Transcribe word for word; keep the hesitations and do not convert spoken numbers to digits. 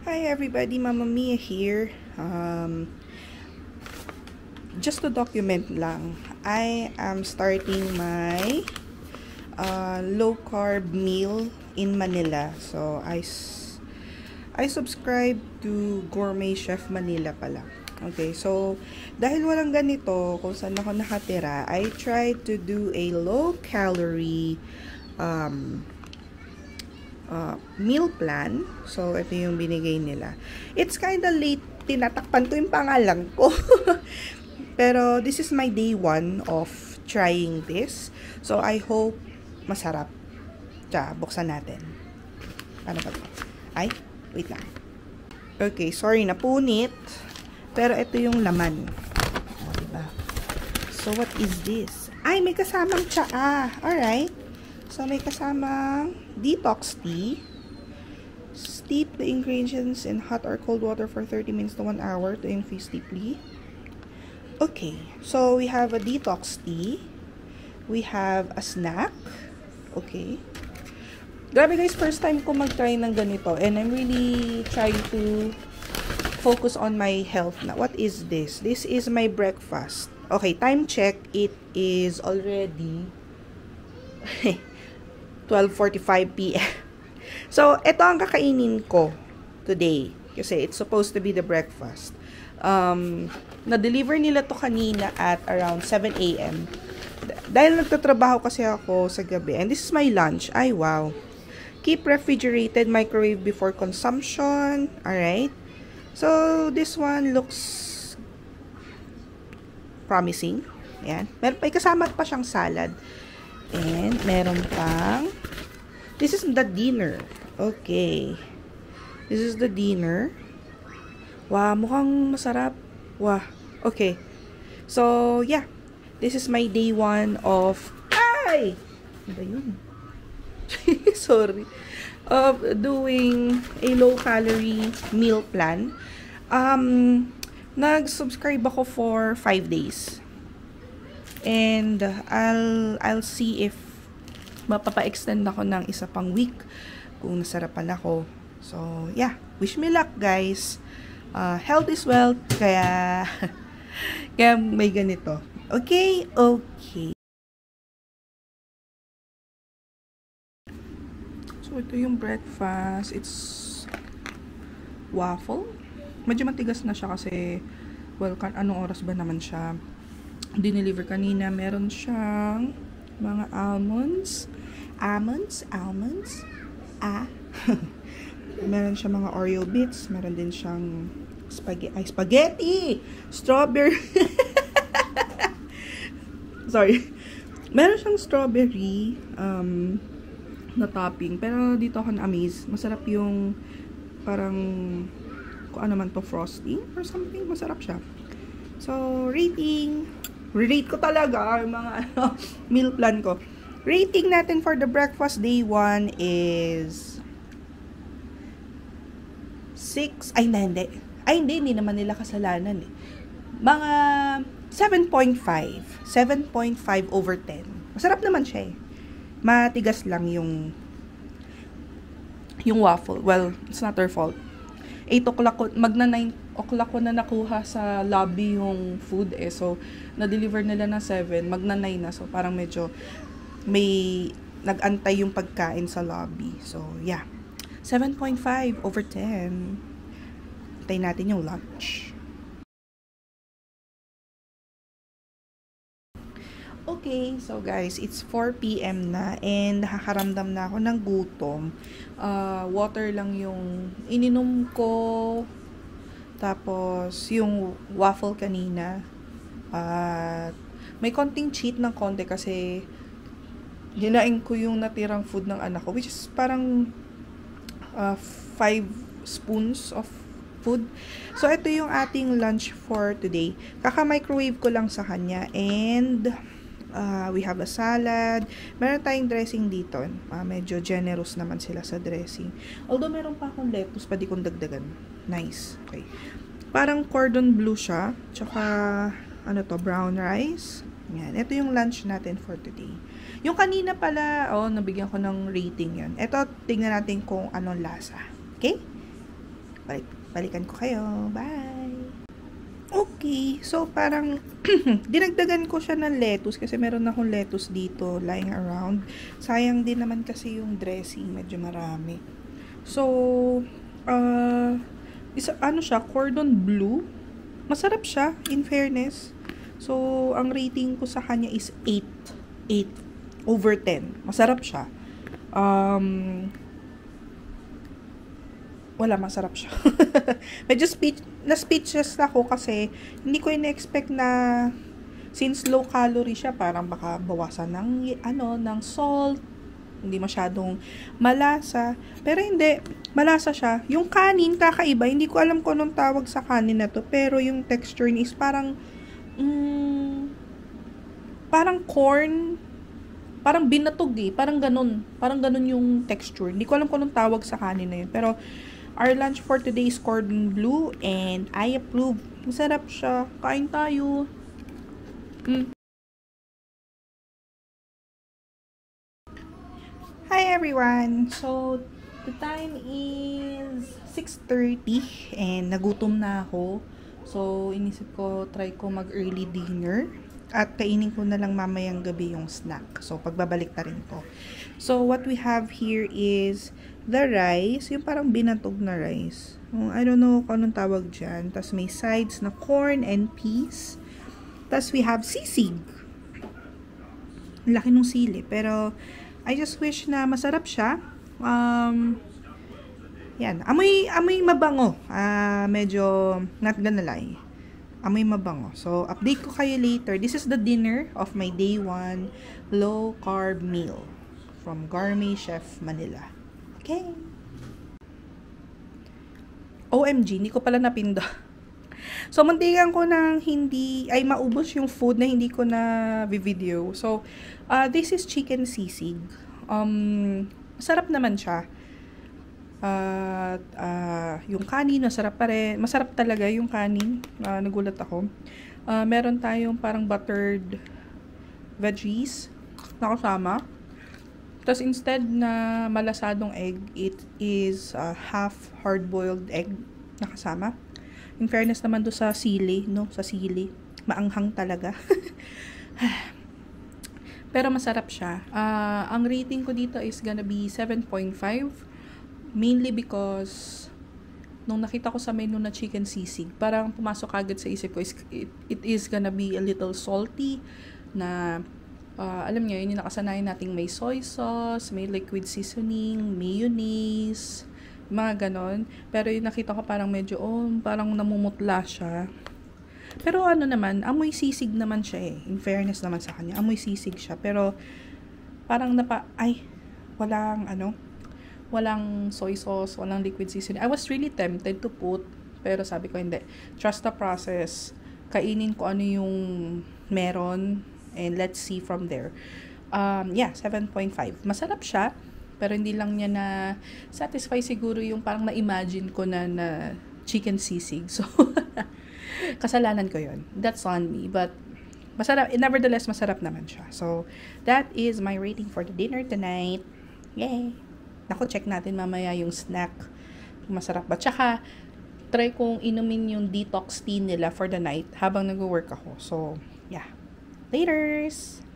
Hi everybody, Mama Mia here. Um, just to document lang, I am starting my uh, low carb meal in Manila. So I I subscribe to Gourmet Chef Manila pala. Okay, so dahil walang ganito kung saan ako nakatira, I try to do a low calorie um, Uh, meal plan. So, ito yung binigay nila. It's kind of late. Tinatakpan ko yung pangalan ko. Pero, this is my day one of trying this. So, I hope masarap. Tsa, buksan natin. Paano ba ito? Ay, wait lang. Okay, sorry, napunit. Pero, ito yung laman. O, diba? So, what is this? Ay, may kasamang tsaa. Alright. So, may kasamang detox tea. Steep the ingredients in hot or cold water for thirty minutes to one hour to infuse deeply. Okay. So, we have a detox tea. We have a snack. Okay. Grabe guys, first time ko mag-try ng ganito. And I'm really trying to focus on my health na. What is this? This is my breakfast. Okay, time check. It is already twelve forty-five p m So, ito ang kakainin ko today. Kasi it's supposed to be the breakfast. Um, na-deliver nila to kanina at around seven a m Dahil nagtatrabaho kasi ako sa gabi. And this is my lunch. Ay, wow. Keep refrigerated, microwave before consumption. Alright. So, this one looks promising. Ayan. Mer may kasama pa siyang salad. And, meron pang this is the dinner. Okay. This is the dinner. Wow, mukhang masarap. Wow. Okay. So, yeah. This is my day one of ay! Ano ba yun? Sorry. Of doing a low-calorie meal plan. Um, nag-subscribe ako for five days. And I'll I'll see if mapapa-extend ako ng isa pang week kung nasarapan ako. So, yeah. Wish me luck, guys. Uh, health is wealth. Kaya, kaya may ganito. Okay? Okay. So, ito yung breakfast. It's waffle. Medyo matigas na siya kasi, well, kan anong oras ba naman siya dineliver kanina. Meron siyang mga almonds. Almonds? Almonds? Ah. Meron siyang mga Oreo bits. Meron din siyang spaghetti. Ay, spaghetti! Strawberry. Sorry. Meron siyang strawberry um, na topping. Pero dito ako na-amaze. Masarap yung parang kung ano man to, frosting or something. Masarap siya. So, rating. Rate ko talaga yung mga ano, meal plan ko. Rating natin for the breakfast day one is six. Ay, hindi. Ay, hindi. Hindi naman nila kasalanan eh. Mga seven point five. seven point five over ten. Masarap naman siya eh. Matigas lang yung yung waffle. Well, it's not their fault. eight o'clock ko, magna nine o'clock ko na nakuha sa lobby yung food eh. So, na-deliver nila na seven, magna nine na. So, parang medyo may nag-antay yung pagkain sa lobby. So, yeah. seven point five over ten. Antayin natin yung lunch. Okay, so guys, it's four p m na and nakakaramdam na ako ng gutom. Uh, water lang yung ininom ko. Tapos, yung waffle kanina. At uh, may konting cheat ng konti kasi ginain ko yung natirang food ng anak ko, which is parang uh, five spoons of food. So, ito yung ating lunch for today. Kaka-microwave ko lang sa kanya and Uh, we have a salad. Meron tayong dressing dito. Uh, medyo generous naman sila sa dressing. Although, meron pa akong lettuce, pwede kong dagdagan. Nice. Okay. Parang cordon bleu siya. Tsaka, ano to, brown rice. Yan. Ito yung lunch natin for today. Yung kanina pala, oh, nabigyan ko ng rating yan. Ito, tingnan natin kung anong lasa. Okay? balik, balikan ko kayo. Bye! Okay, so parang dinagdagan ko siya ng lettuce kasi meron akong lettuce dito lying around. Sayang din naman kasi yung dressing, medyo marami. So, uh, isa, ano siya, cordon bleu. Masarap siya, in fairness. So, ang rating ko sa kanya is eight. eight over ten. Masarap siya. Um, wala, masarap siya. Medyo speech, na-speechless ako kasi hindi ko in-expect na since low calorie siya, parang baka bawasan ng, ano, ng salt, hindi masyadong malasa. Pero hindi, malasa siya. Yung kanin, kakaiba. Hindi ko alam kung anong tawag sa kanin na to, pero yung texture niya is parang, mm, parang corn, parang binatog eh. Parang ganun. Parang ganun yung texture. Hindi ko alam kung anong tawag sa kanin na yun. Pero, our lunch for today is cordon bleu and I approve. Masarap siya. Kain tayo. Mm. Hi everyone! So, the time is six thirty and nagutom na ako. So, inisip ko, try ko mag-early dinner. At kainin ko na lang mamayang gabi yung snack. So, pagbabalik na rin to. So, what we have here is the rice. Yung parang binatog na rice. I don't know kung anong tawag dyan. Tapos may sides na corn and peas. Tapos we have sisig. Laki nung sili. Pero, I just wish na masarap siya. Um, yan. Amoy, amoy mabango. Uh, medyo, not gonna lie. Amoy mabango. So, update ko kayo later. This is the dinner of my day one low-carb meal from Gourmet Chef Manila. Okay. O M G, hindi ko pala napindo. So, muntikan ko nang hindi, ay maubos yung food na hindi ko na video. So, uh, this is chicken sisig. Um, masarap naman siya. At uh, uh, yung kanin, masarap pa rin. Masarap talaga yung kanin. Uh, nagulat ako. Uh, meron tayong parang buttered veggies na kasama. Tapos instead na malasadong egg, it is uh, half hard-boiled egg na kasama. In fairness naman do sa sili, no? Sa sili. Maanghang talaga. Pero masarap siya. Uh, ang rating ko dito is gonna be seven point five. Mainly because nung nakita ko sa menu na chicken sisig, parang pumasok agad sa isip ko is it, it is gonna be a little salty na uh, alam niyo yun yung nakasanayan nating may soy sauce, may liquid seasoning, mayonnaise, mga ganon. Pero yung nakita ko parang medyo oh, parang namumutla siya. Pero ano naman, amoy sisig naman siya eh. In fairness naman sa kanya, amoy sisig siya. Pero parang napa ay walang ano walang soy sauce, walang liquid seasoning. I was really tempted to put, pero sabi ko hindi. Trust the process. Kainin ko ano yung meron, and let's see from there. Um, yeah, seven point five. Masarap siya, pero hindi lang niya na satisfy siguro yung parang na-imagine ko na na chicken sisig. So, kasalanan ko yun. That's on me. But, masarap, nevertheless, masarap naman siya. So, that is my rating for the dinner tonight. Yay! Ako, check natin mamaya yung snack. Masarap ba? Tsaka, try kong inumin yung detox tea nila for the night habang nag-work ako. So, yeah. Laters!